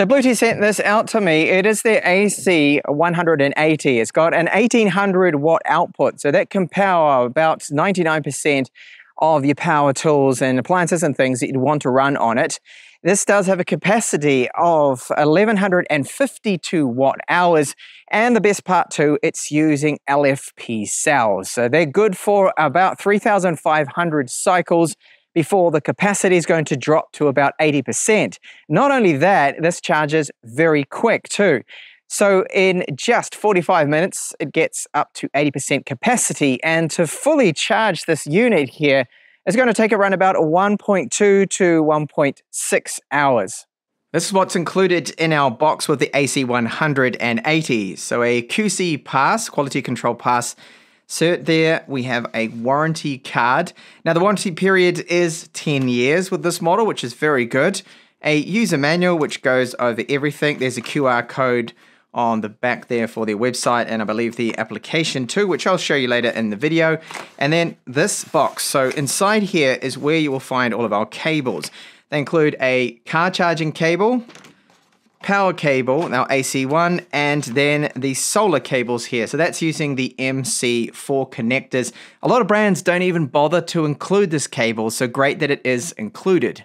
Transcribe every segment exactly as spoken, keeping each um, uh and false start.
So Bluetti sent this out to me. It is their A C one eighty. It's got an eighteen hundred watt output, so that can power about ninety-nine percent of your power tools and appliances and things that you'd want to run on it. This does have a capacity of eleven fifty-two watt hours, and the best part too, it's using L F P cells. So they're good for about three thousand five hundred cycles before the capacity is going to drop to about eighty percent. Not only that, this charges very quick too. So in just forty-five minutes, it gets up to eighty percent capacity, and to fully charge this unit here, it's going to take around about one point two to one point six hours. This is what's included in our box with the A C one eighty. So a Q C pass, quality control pass, cert there. We have a warranty card. Now the warranty period is ten years with this model, which is very good. A user manual which goes over everything. There's a Q R code on the back there for their website, and I believe the application too, which I'll show you later in the video. And then this box. So inside here is where you will find all of our cables. They include a car charging cable, power cable, now A C one, and then the solar cables here. So that's using the M C four connectors. A lot of brands don't even bother to include this cable, so great that it is included.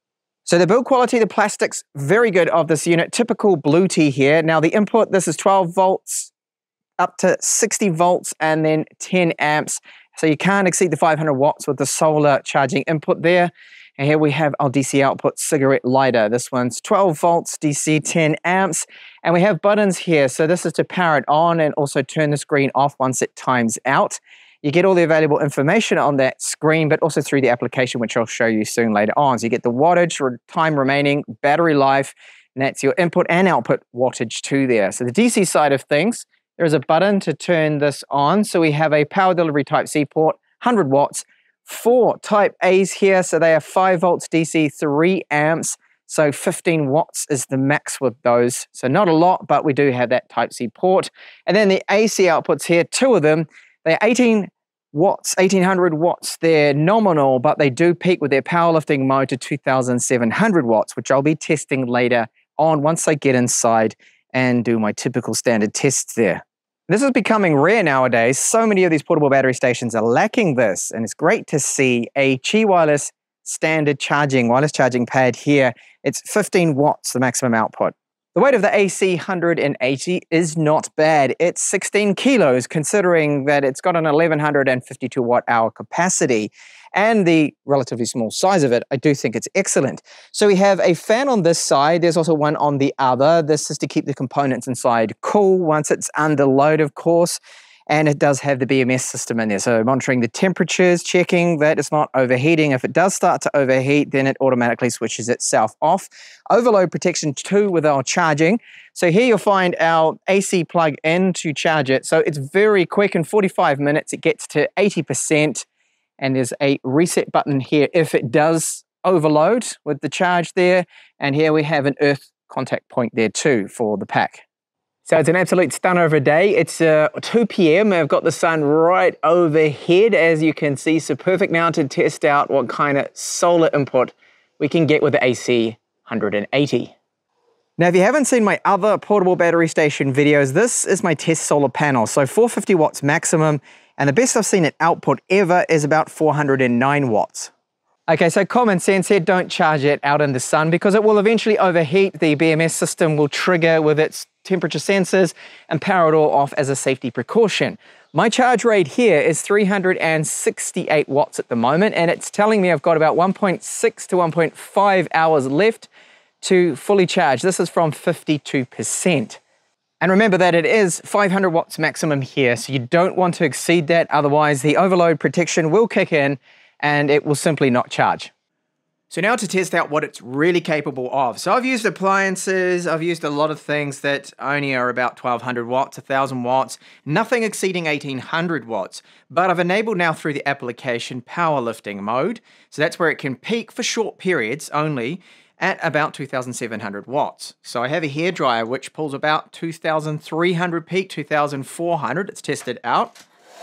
So the build quality, the plastics, very good of this unit. Typical Bluetti here. Now the input, this is twelve volts up to sixty volts and then ten amps. So you can't exceed the five hundred watts with the solar charging input there. And here we have our D C output cigarette lighter. This one's twelve volts, D C ten amps. And we have buttons here. So this is to power it on and also turn the screen off once it times out. You get all the available information on that screen, but also through the application, which I'll show you soon later on. So you get the wattage, time remaining, battery life, and that's your input and output wattage too there. So the D C side of things, there is a button to turn this on. So we have a power delivery type C port, one hundred watts, four type A's here. So they are five volts D C, three amps. So fifteen watts is the max with those. So not a lot, but we do have that type C port. And then the A C outputs here, two of them, they're eighteen watts, eighteen hundred watts. They're nominal, but they do peak with their powerlifting mode to two thousand seven hundred watts, which I'll be testing later on once I get inside and do my typical standard tests there. This is becoming rare nowadays. So many of these portable battery stations are lacking this, and it's great to see a Qi Wireless standard charging, wireless charging pad here. It's fifteen watts, the maximum output. The weight of the A C one eighty is not bad. It's sixteen kilos, considering that it's got an eleven fifty-two watt hour capacity, and the relatively small size of it, I do think it's excellent. So we have a fan on this side. There's also one on the other. This is to keep the components inside cool once it's under load, of course. And it does have the B M S system in there. So monitoring the temperatures, checking that it's not overheating. If it does start to overheat, then it automatically switches itself off. Overload protection too with our charging. So here you'll find our A C plug in to charge it. So it's very quick. In forty-five minutes, it gets to eighty percent. And there's a reset button here if it does overload with the charge there. And here we have an earth contact point there too for the pack. So it's an absolute stunner of a day. It's uh, two P M I've got the sun right overhead, as you can see. So perfect now to test out what kind of solar input we can get with the A C one eighty. Now, if you haven't seen my other portable battery station videos, this is my test solar panel. So four hundred fifty watts maximum, and the best I've seen at output ever is about four hundred nine watts. Okay, so common sense here, don't charge it out in the sun because it will eventually overheat. The B M S system will trigger with its temperature sensors and power it all off as a safety precaution. My charge rate here is three hundred sixty-eight watts at the moment, and it's telling me I've got about one point six to one point five hours left to fully charge. This is from fifty-two percent. And remember that it is five hundred watts maximum here, so you don't want to exceed that, otherwise the overload protection will kick in and it will simply not charge. So now to test out what it's really capable of. So I've used appliances, I've used a lot of things that only are about twelve hundred watts, one thousand watts, nothing exceeding eighteen hundred watts. But I've enabled now through the application powerlifting mode. So that's where it can peak for short periods only at about two thousand seven hundred watts. So I have a hairdryer which pulls about two thousand three hundred peak, two thousand four hundred. It's tested out.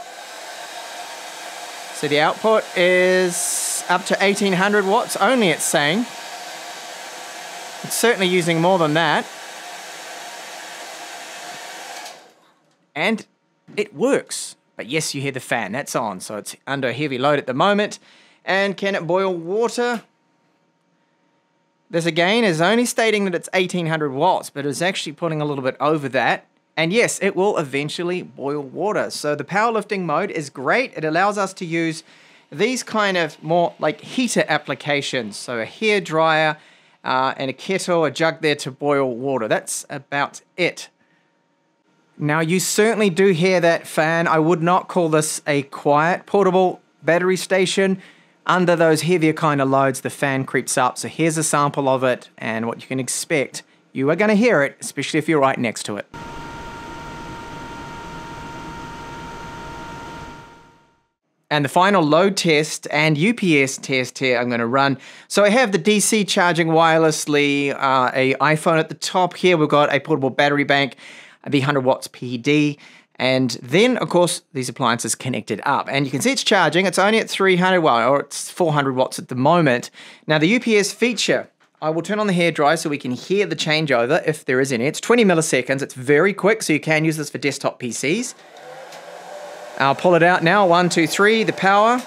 So the output is up to eighteen hundred watts only, it's saying. It's certainly using more than that. And it works. But yes, you hear the fan, that's on. So it's under a heavy load at the moment. And can it boil water? This again is only stating that it's eighteen hundred watts, but it's actually putting a little bit over that. And yes, it will eventually boil water. So the powerlifting mode is great. It allows us to use these kind of more like heater applications. So a hair dryer uh, and a kettle, a jug there to boil water. That's about it. Now you certainly do hear that fan. I would not call this a quiet portable battery station. Under those heavier kind of loads, the fan creeps up. So here's a sample of it and what you can expect. You are going to hear it, especially if you're right next to it. And the final load test and U P S test here I'm going to run. So I have the D C charging wirelessly, uh, a iPhone at the top here. We've got a portable battery bank, the one hundred watts P D. And then, of course, these appliances connected up. And you can see it's charging. It's only at three hundred, well, or it's four hundred watts at the moment. Now, the U P S feature, I will turn on the hairdryer so we can hear the changeover if there is any. It's twenty milliseconds. It's very quick, so you can use this for desktop P Cs. I'll pull it out now. One, two, three, the power.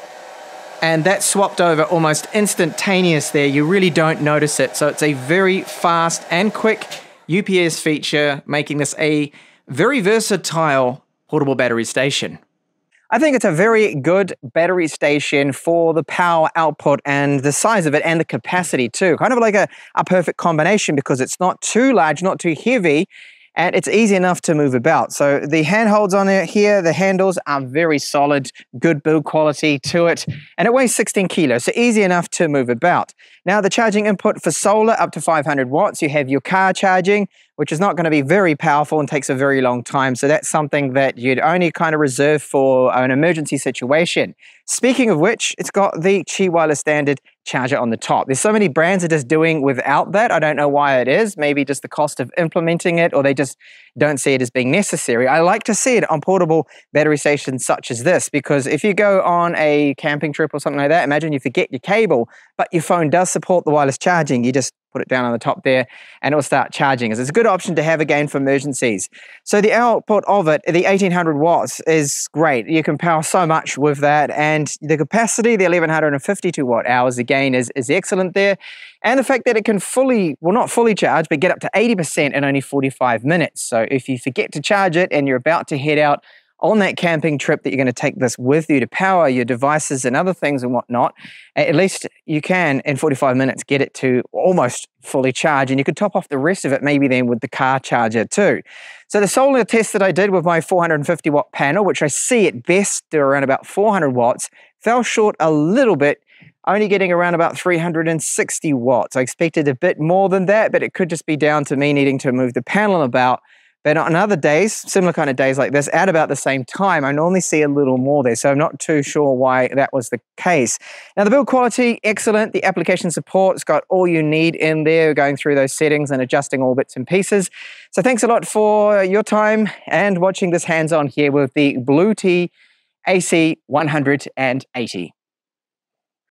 And that swapped over almost instantaneous there. You really don't notice it. So it's a very fast and quick U P S feature, making this a very versatile portable battery station. I think it's a very good battery station for the power output and the size of it and the capacity too. Kind of like a, a perfect combination because it's not too large, not too heavy, and it's easy enough to move about. So the handholds on it here, the handles are very solid, good build quality to it, and it weighs sixteen kilos, so easy enough to move about. Now the charging input for solar up to five hundred watts, you have your car charging, which is not going to be very powerful and takes a very long time. So that's something that you'd only kind of reserve for an emergency situation. Speaking of which, it's got the Qi Wireless standard charger on the top. There's so many brands that are just doing without that. I don't know why it is. Maybe just the cost of implementing it, or they just don't see it as being necessary. I like to see it on portable battery stations such as this, because if you go on a camping trip or something like that, imagine you forget your cable, but your phone does support the wireless charging. You just put it down on the top there and it will start charging. It's a good option to have again for emergencies. So the output of it, the eighteen hundred watts, is great. You can power so much with that, and the capacity, the eleven fifty-two watt hours, again is, is excellent there. And the fact that it can fully, well not fully charge, but get up to eighty percent in only forty-five minutes. So if you forget to charge it and you're about to head out on that camping trip that you're going to take this with you to power your devices and other things and whatnot, at least you can, in forty-five minutes, get it to almost fully charge, and you could top off the rest of it maybe then with the car charger too. So the solar test that I did with my four hundred fifty watt panel, which I see at best to around about four hundred watts, fell short a little bit, only getting around about three hundred sixty watts. I expected a bit more than that, but it could just be down to me needing to move the panel about. But on other days, similar kind of days like this, at about the same time, I normally see a little more there. So I'm not too sure why that was the case. Now the build quality, excellent. The application support's got all you need in there, going through those settings and adjusting all bits and pieces. So thanks a lot for your time and watching this hands-on here with the Bluetti A C one eighty.